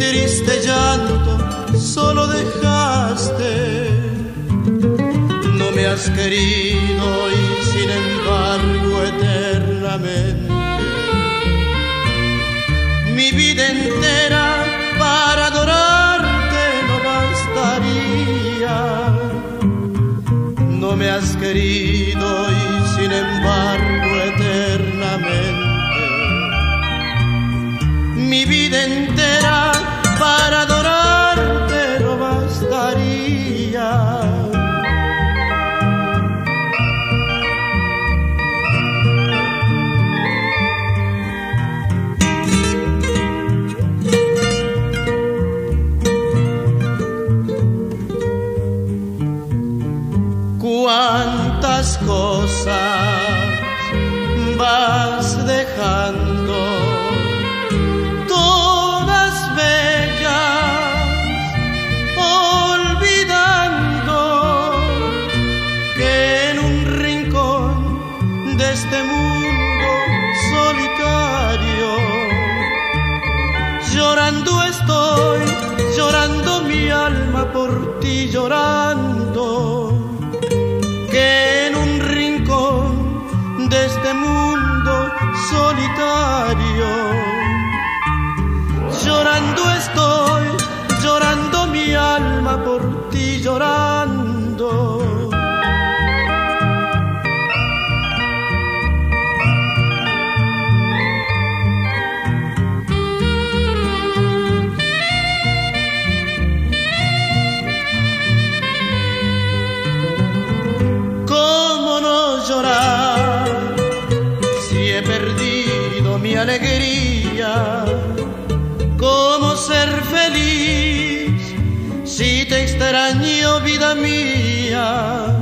triste llanto solo dejaste. No me has querido y sin embargo eternamente mi vida entera para adorarte no bastaría. No me has querido y sin embargo eternamente mi vida entera para adorarte no bastaría. Cuántas cosas vas dejando, todas bellas, olvidando que en un rincón de este mundo solitario llorando estoy, llorando mi alma por ti llorando. Que en un rincón de este mundo solitario llorando estoy, llorando mi alma por ti llorando. Llorar si he perdido mi alegría, cómo ser feliz si te extraño, vida mía.